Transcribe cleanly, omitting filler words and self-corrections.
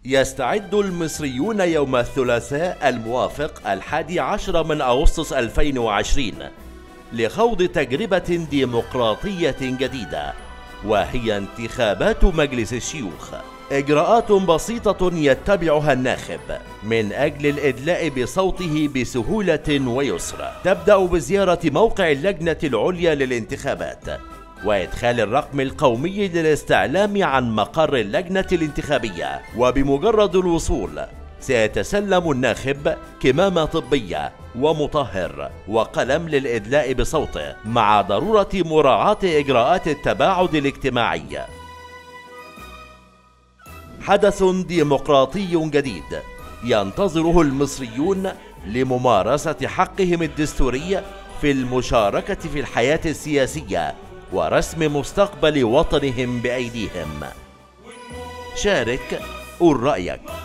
يستعد المصريون يوم الثلاثاء الموافق 11 من أغسطس 2020 لخوض تجربة ديمقراطية جديدة، وهي انتخابات مجلس الشيوخ. إجراءات بسيطة يتبعها الناخب من أجل الإدلاء بصوته بسهولة ويسر. تبدأ بزيارة موقع اللجنة العليا للانتخابات وإدخال الرقم القومي للاستعلام عن مقر اللجنة الانتخابية، وبمجرد الوصول سيتسلم الناخب كمامة طبية ومطهر وقلم للإدلاء بصوته، مع ضرورة مراعاة إجراءات التباعد الاجتماعي. حدث ديمقراطي جديد ينتظره المصريون لممارسة حقهم الدستوري في المشاركة في الحياة السياسية ورسم مستقبل وطنهم بأيديهم. شارك، قل رأيك.